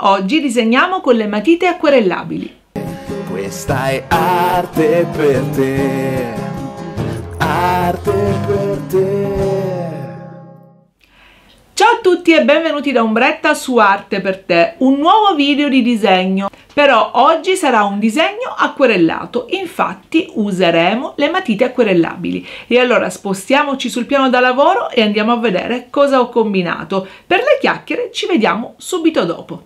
oggi disegniamo con le matite acquerellabili. Questa è arte per te, arte per te. Ciao a tutti e benvenuti da Ombretta su Arte per te, un nuovo video di disegno. Però oggi sarà un disegno acquerellato, infatti useremo le matite acquerellabili. E allora spostiamoci sul piano da lavoro e andiamo a vedere cosa ho combinato. Per le chiacchiere ci vediamo subito dopo.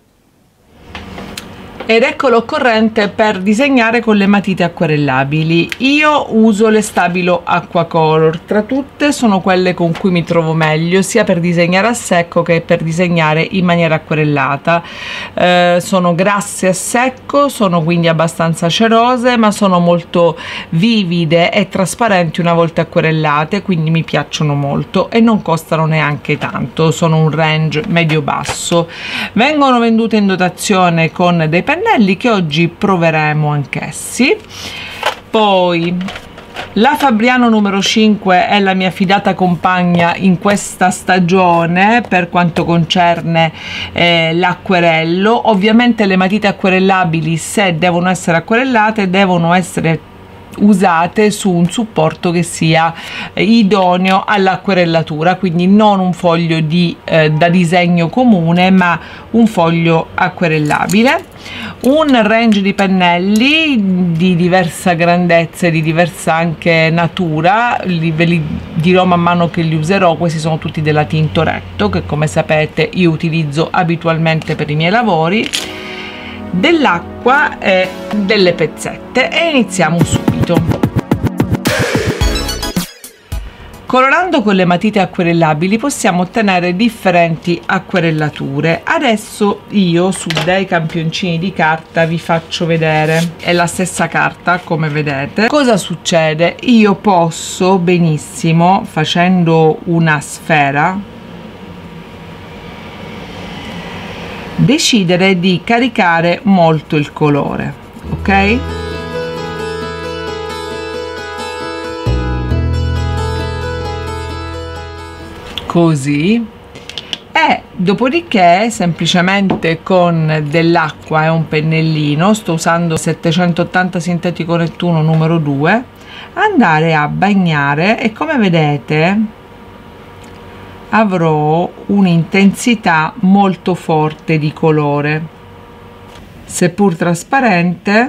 Ed ecco l'occorrente per disegnare con le matite acquerellabili. Io uso le Stabilo Aquacolor, tra tutte sono quelle con cui mi trovo meglio sia per disegnare a secco che per disegnare in maniera acquerellata. Sono grasse a secco, sono quindi abbastanza cerose, ma sono molto vivide e trasparenti una volta acquerellate, quindi mi piacciono molto e non costano neanche tanto, sono un range medio-basso. Vengono vendute in dotazione con dei pennelli che oggi proveremo anch'essi. Poi la Fabriano numero 5 è la mia fidata compagna in questa stagione per quanto concerne l'acquerello. Ovviamente le matite acquerellabili, se devono essere acquerellate, devono essere usate su un supporto che sia idoneo all'acquerellatura, quindi non un foglio da disegno comune, ma un foglio acquerellabile. Un range di pennelli di diversa grandezza e di diversa anche natura, ve li dirò man mano che li userò. Questi sono tutti della Tintoretto, che come sapete io utilizzo abitualmente per i miei lavori, dell'acqua e delle pezzette, e iniziamo subito. Colorando con le matite acquerellabili possiamo ottenere differenti acquerellature. Adesso io su dei campioncini di carta vi faccio vedere, è la stessa carta come vedete. Cosa succede? Io posso benissimo, facendo una sfera, decidere di caricare molto il colore, ok? Così, e dopodiché semplicemente con dell'acqua e un pennellino, sto usando 780 sintetico Nettuno numero 2, andare a bagnare, e come vedete avrò un'intensità molto forte di colore, seppur trasparente.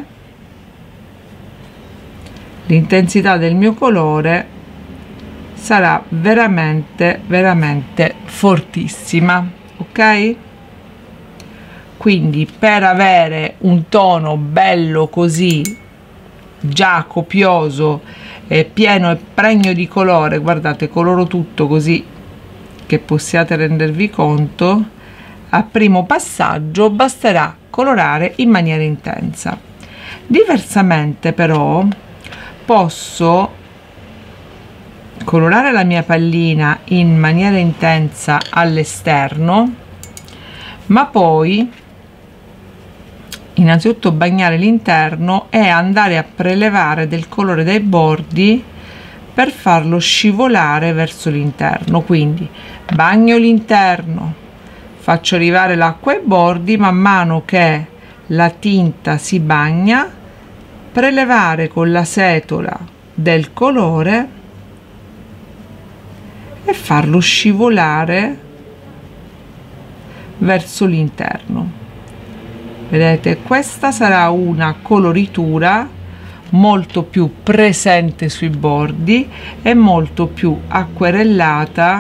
L'intensità del mio colore sarà veramente fortissima, ok? Quindi per avere un tono bello così, già copioso e pieno e pregno di colore, guardate, coloro tutto così che possiate rendervi conto, a primo passaggio basterà colorare in maniera intensa. Diversamente però posso colorare la mia pallina in maniera intensa all'esterno, ma poi innanzitutto bagnare l'interno e andare a prelevare del colore dai bordi per farlo scivolare verso l'interno. Quindi bagno l'interno, faccio arrivare l'acqua ai bordi, man mano che la tinta si bagna, prelevare con la setola del colore e farlo scivolare verso l'interno. Vedete, questa sarà una coloritura molto più presente sui bordi e molto più acquerellata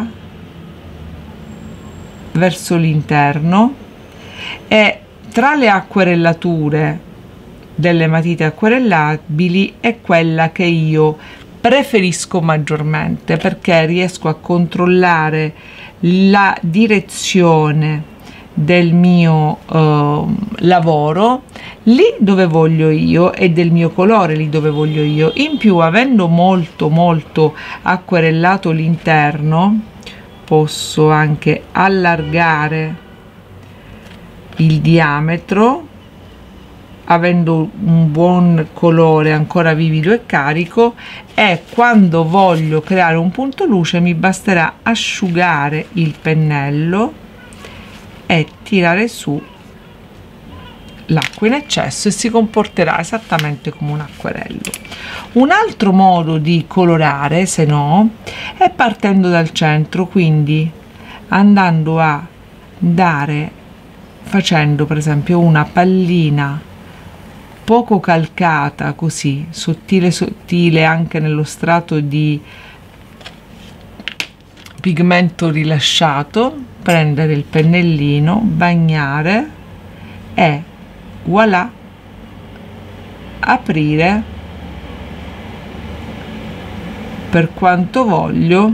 verso l'interno. E tra le acquerellature delle matite acquerellabili è quella che io preferisco maggiormente, perché riesco a controllare la direzione del mio lavoro lì dove voglio io e del mio colore lì dove voglio io. In più, avendo molto acquerellato l'interno, posso anche allargare il diametro, avendo un buon colore ancora vivido e carico, e quando voglio creare un punto luce mi basterà asciugare il pennello e tirare su l'acqua in eccesso e si comporterà esattamente come un acquerello. Un altro modo di colorare, se no, è partendo dal centro, quindi andando a dare, facendo per esempio una pallina poco calcata, così sottile sottile anche nello strato di pigmento rilasciato, prendere il pennellino, bagnare e voilà, aprire per quanto voglio,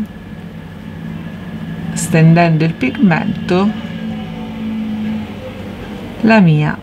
stendendo il pigmento, la mia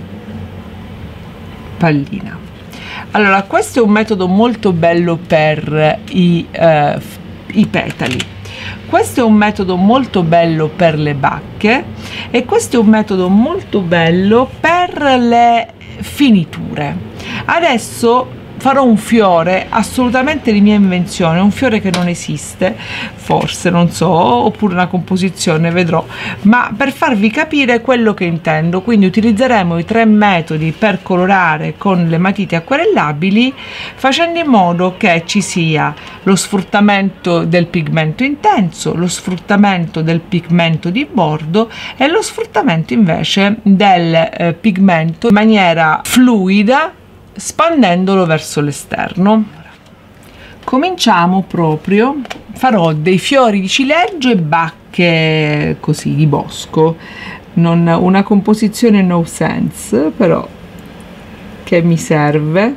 pallina. Allora, questo è un metodo molto bello per i petali, questo è un metodo molto bello per le bacche e questo è un metodo molto bello per le finiture. Adesso farò un fiore assolutamente di mia invenzione, un fiore che non esiste, forse, non so, oppure una composizione, vedrò, ma per farvi capire quello che intendo. Quindi utilizzeremo i 3 metodi per colorare con le matite acquerellabili, facendo in modo che ci sia lo sfruttamento del pigmento intenso, lo sfruttamento del pigmento di bordo e lo sfruttamento invece del pigmento in maniera fluida, spandendolo verso l'esterno. Cominciamo proprio, farò dei fiori di ciliegio e bacche così di bosco, non una composizione no sense, però che mi serve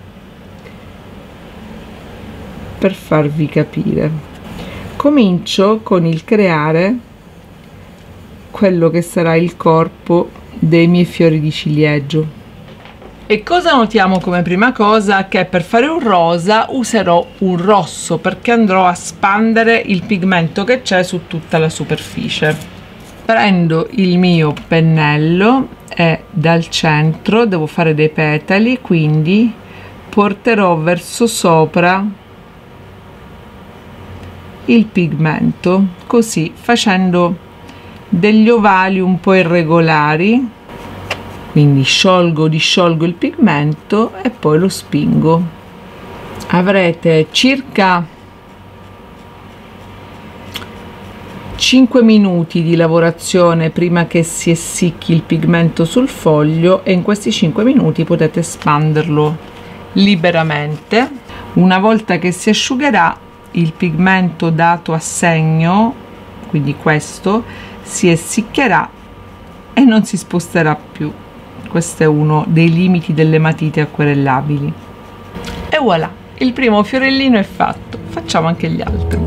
per farvi capire. Comincio con il creare quello che sarà il corpo dei miei fiori di ciliegio. E cosa notiamo come prima cosa? Che per fare un rosa userò un rosso, perché andrò a spandere il pigmento che c'è su tutta la superficie. Prendo il mio pennello e dal centro devo fare dei petali, quindi porterò verso sopra il pigmento, così facendo degli ovali un po' irregolari. Quindi disciolgo il pigmento e poi lo spingo. Avrete circa 5 minuti di lavorazione prima che si essicchi il pigmento sul foglio e in questi 5 minuti potete espanderlo liberamente. Una volta che si asciugherà, il pigmento dato a segno, quindi questo, si essiccherà e non si sposterà più. Questo è uno dei limiti delle matite acquerellabili. E voilà, il primo fiorellino è fatto. Facciamo anche gli altri.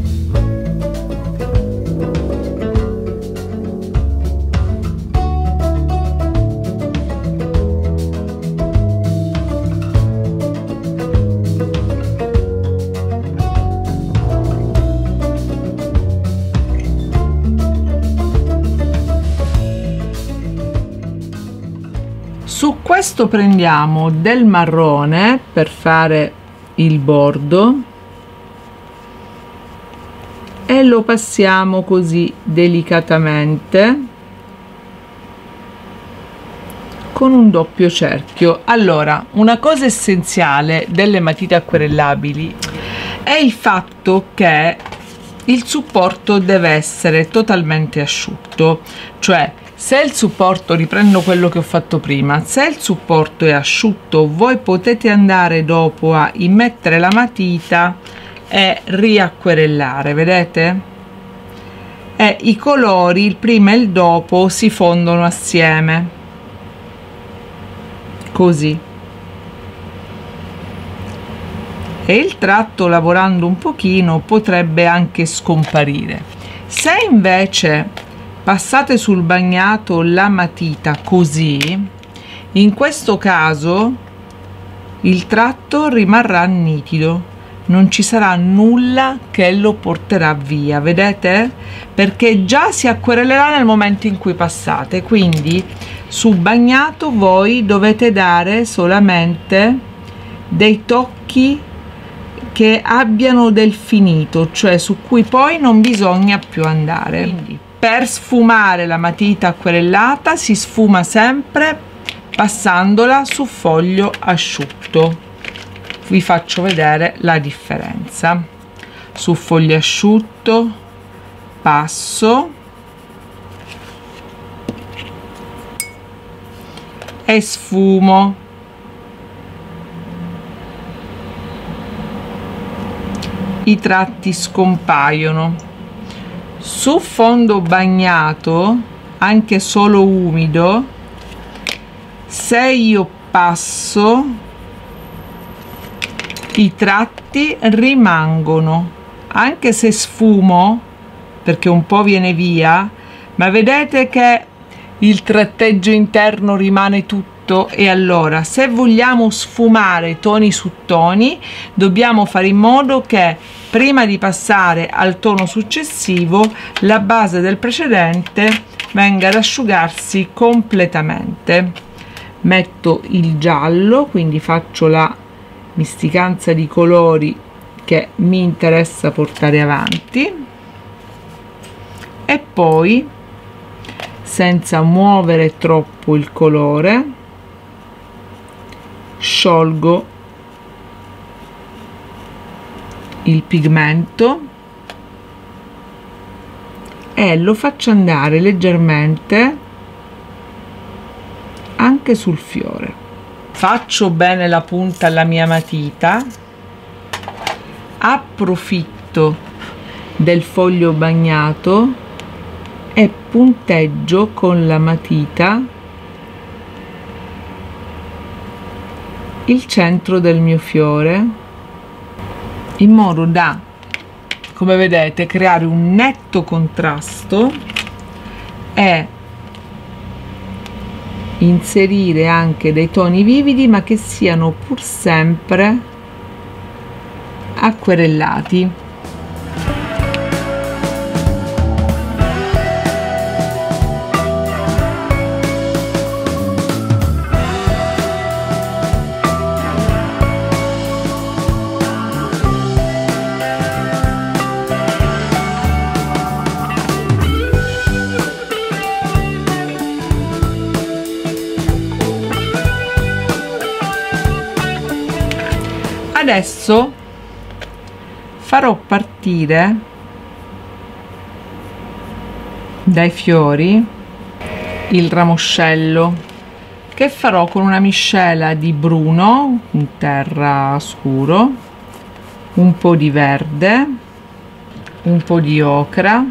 Su questo prendiamo del marrone per fare il bordo e lo passiamo così delicatamente con un doppio cerchio. Allora, una cosa essenziale delle matite acquerellabili è il fatto che il supporto deve essere totalmente asciutto, cioè se il supporto, riprendo quello che ho fatto prima, se il supporto è asciutto voi potete andare dopo a immettere la matita e riacquerellare, vedete? E i colori, il prima e il dopo, si fondono assieme, così. E il tratto, lavorando un pochino, potrebbe anche scomparire. Se invece passate sul bagnato la matita così, in questo caso il tratto rimarrà nitido, non ci sarà nulla che lo porterà via, vedete? Perché già si acquerellerà nel momento in cui passate, quindi sul bagnato voi dovete dare solamente dei tocchi che abbiano del finito, cioè su cui poi non bisogna più andare. Quindi per sfumare la matita acquerellata si sfuma sempre passandola su foglio asciutto. Vi faccio vedere la differenza. Su foglio asciutto passo e sfumo. I tratti scompaiono. Su fondo bagnato, anche solo umido, se io passo, i tratti rimangono, anche se sfumo, perché un po' viene via, ma vedete che il tratteggio interno rimane tutto. E allora, se vogliamo sfumare toni su toni, dobbiamo fare in modo che prima di passare al tono successivo la base del precedente venga ad asciugarsi completamente. Metto il giallo, quindi faccio la misticanza di colori che mi interessa portare avanti, e poi, senza muovere troppo il colore, sciolgo il pigmento e lo faccio andare leggermente anche sul fiore. Faccio bene la punta alla mia matita, approfitto del foglio bagnato e punteggio con la matita il centro del mio fiore, in modo da, come vedete, creare un netto contrasto e inserire anche dei toni vividi, ma che siano pur sempre acquerellati. Adesso farò partire dai fiori il ramoscello, che farò con una miscela di bruno, un terra scuro, un po' di verde, un po' di ocra,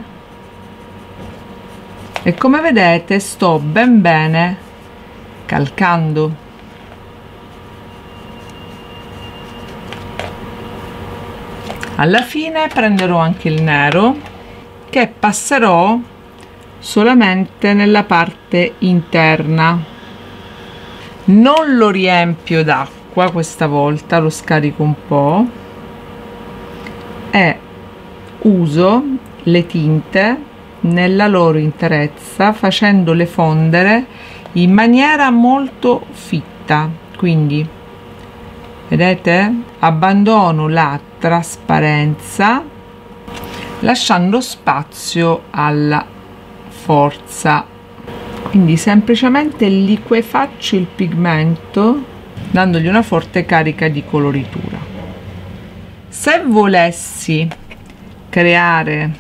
e come vedete sto ben bene calcando. Alla fine prenderò anche il nero, che passerò solamente nella parte interna. Non lo riempio d'acqua questa volta, lo scarico un po' e uso le tinte nella loro interezza, facendole fondere in maniera molto fitta. Quindi vedete, abbandono la trasparenza lasciando spazio alla forza, quindi semplicemente liquefaccio il pigmento dandogli una forte carica di coloritura. Se volessi creare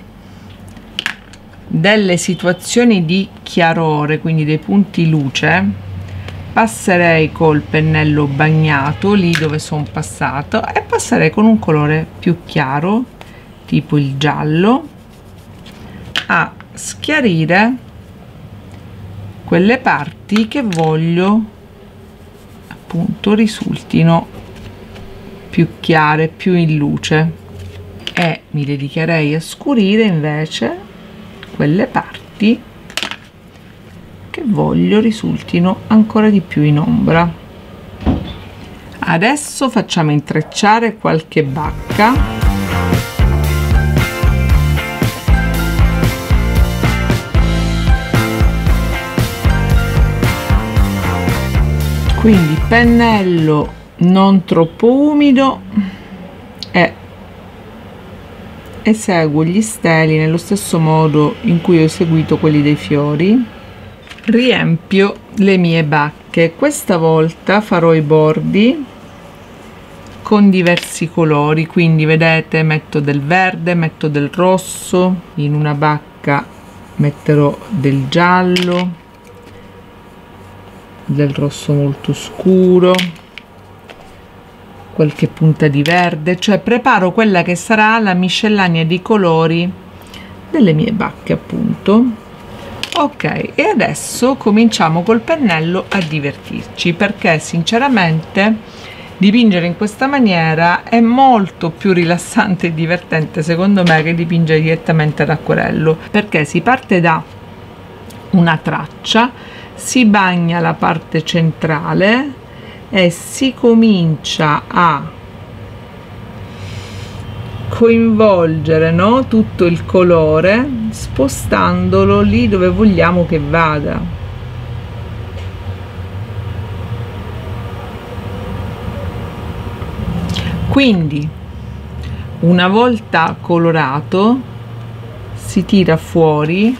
delle situazioni di chiarore, quindi dei punti luce, passerei col pennello bagnato lì dove sono passato e passerei con un colore più chiaro, tipo il giallo, a schiarire quelle parti che voglio appunto risultino più chiare, più in luce, e mi dedicherei a scurire invece quelle parti che voglio risultino ancora di più in ombra. Adesso facciamo intrecciare qualche bacca. Quindi pennello non troppo umido e eseguo gli steli nello stesso modo in cui ho eseguito quelli dei fiori. Riempio le mie bacche. bacche. Questa volta farò i bordi con diversi colori, quindi vedete, metto del verde, metto del rosso, in una bacca metterò del giallo, del rosso molto scuro, qualche punta di verde, cioè preparo quella che sarà la miscellanea di colori delle mie bacche, appunto. Ok, e adesso cominciamo col pennello a divertirci, perché sinceramente dipingere in questa maniera è molto più rilassante e divertente secondo me che dipingere direttamente ad acquerello, perché si parte da una traccia, si bagna la parte centrale e si comincia a coinvolgere, no, tutto il colore, spostandolo lì dove vogliamo che vada. Quindi una volta colorato si tira fuori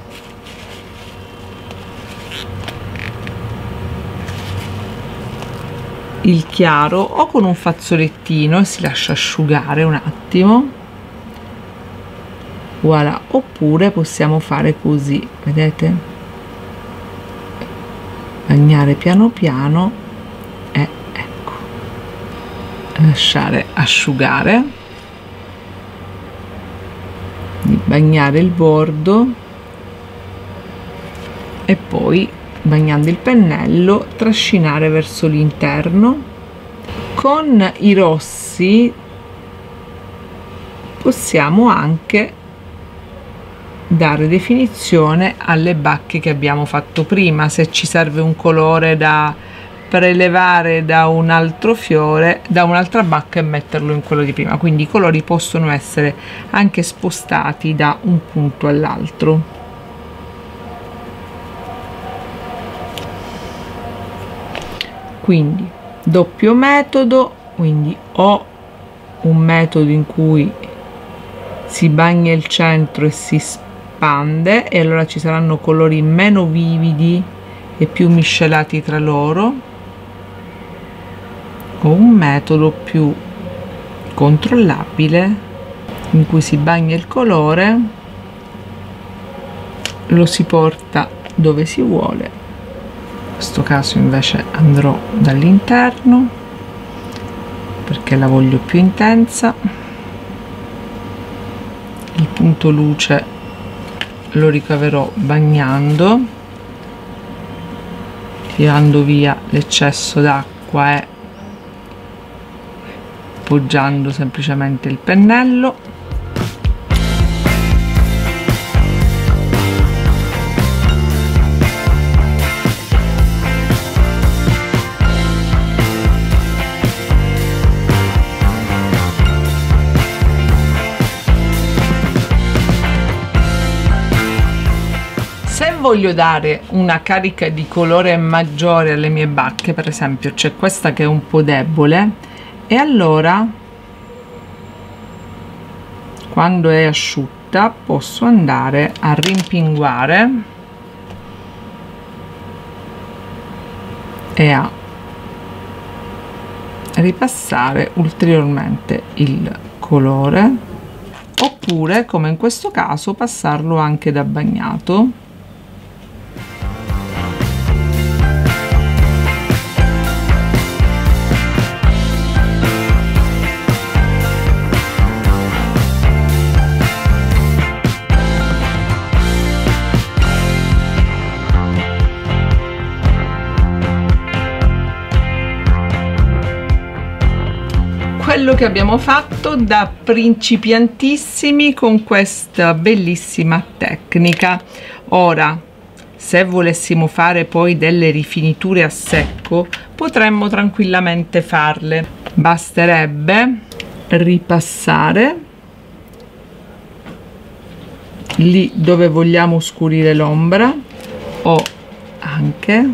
il chiaro o con un fazzolettino e si lascia asciugare un attimo, voilà, oppure possiamo fare così, vedete, bagnare piano piano e ecco, lasciare asciugare, bagnare il bordo e poi, bagnando il pennello, trascinare verso l'interno. Con i rossi possiamo anche dare definizione alle bacche che abbiamo fatto prima, se ci serve un colore da prelevare da un altro fiore, da un'altra bacca, e metterlo in quello di prima, quindi i colori possono essere anche spostati da un punto all'altro. Quindi doppio metodo, quindi ho un metodo in cui si bagna il centro e si espande, e allora ci saranno colori meno vividi e più miscelati tra loro, o un metodo più controllabile in cui si bagna il colore, lo si porta dove si vuole. In questo caso invece andrò dall'interno perché la voglio più intensa. Il punto luce lo ricaverò bagnando, tirando via l'eccesso d'acqua e appoggiando semplicemente il pennello. Se voglio dare una carica di colore maggiore alle mie bacche, per esempio c'è questa che è un po' debole, e allora quando è asciutta posso andare a rimpinguare e a ripassare ulteriormente il colore, oppure come in questo caso passarlo anche da bagnato. Quello che abbiamo fatto da principiantissimi con questa bellissima tecnica. Ora, se volessimo fare poi delle rifiniture a secco, potremmo tranquillamente farle. Basterebbe ripassare lì dove vogliamo scurire l'ombra, o anche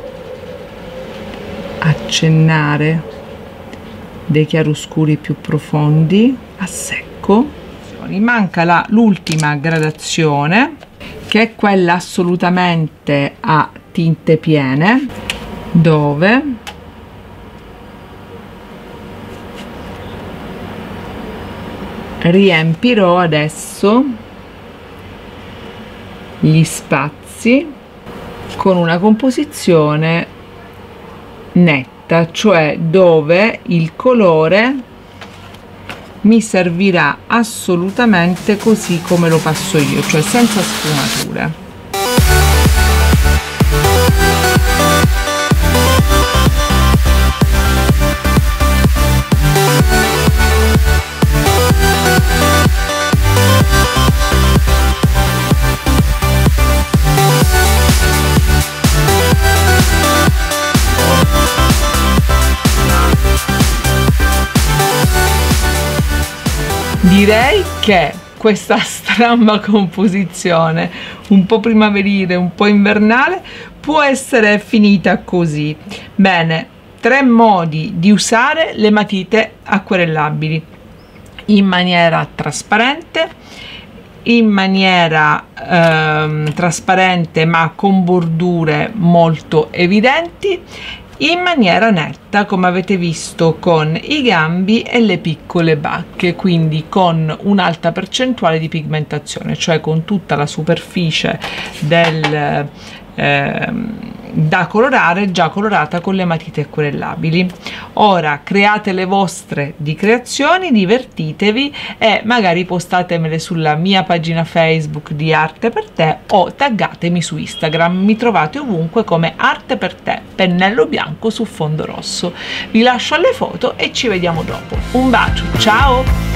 accennare dei chiaroscuri più profondi a secco. Manca l'ultima gradazione, che è quella assolutamente a tinte piene. dove riempirò adesso gli spazi con una composizione netta, cioè dove il colore mi servirà assolutamente così come lo passo io, cioè senza sfumature. Direi che questa stramba composizione, un po' primaverile, un po' invernale, può essere finita così. Bene, 3 modi di usare le matite acquerellabili: in maniera trasparente, in maniera trasparente ma con bordure molto evidenti, in maniera netta come avete visto con i gambi e le piccole bacche, quindi con un'alta percentuale di pigmentazione, cioè con tutta la superficie da colorare già colorata con le matite acquerellabili. Ora create le vostre di creazioni, divertitevi e magari postatemele sulla mia pagina Facebook di Arte per Te o taggatemi su Instagram. Mi trovate ovunque come Arte per Te, pennello bianco su fondo rosso. Vi lascio alle foto e ci vediamo dopo. Un bacio, ciao!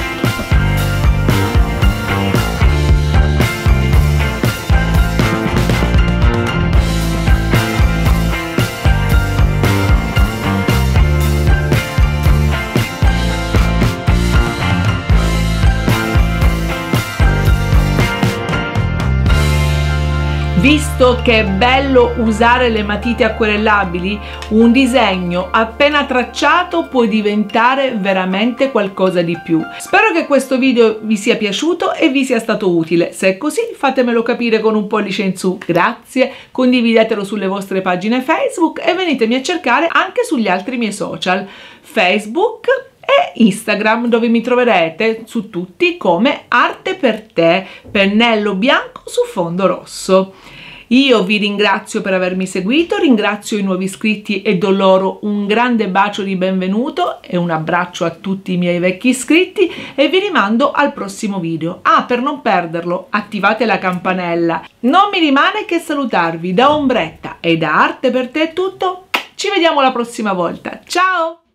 Visto che è bello usare le matite acquerellabili, un disegno appena tracciato può diventare veramente qualcosa di più. Spero che questo video vi sia piaciuto e vi sia stato utile. Se è così, fatemelo capire con un pollice in su, grazie, condividetelo sulle vostre pagine Facebook e venitemi a cercare anche sugli altri miei social, Facebook e Instagram, dove mi troverete su tutti come Arte per Te, pennello bianco su fondo rosso. Io vi ringrazio per avermi seguito, ringrazio i nuovi iscritti e do loro un grande bacio di benvenuto e un abbraccio a tutti i miei vecchi iscritti e vi rimando al prossimo video. Per non perderlo, attivate la campanella. Non mi rimane che salutarvi da Ombretta e da Arte per Te è tutto. Ci vediamo la prossima volta. Ciao!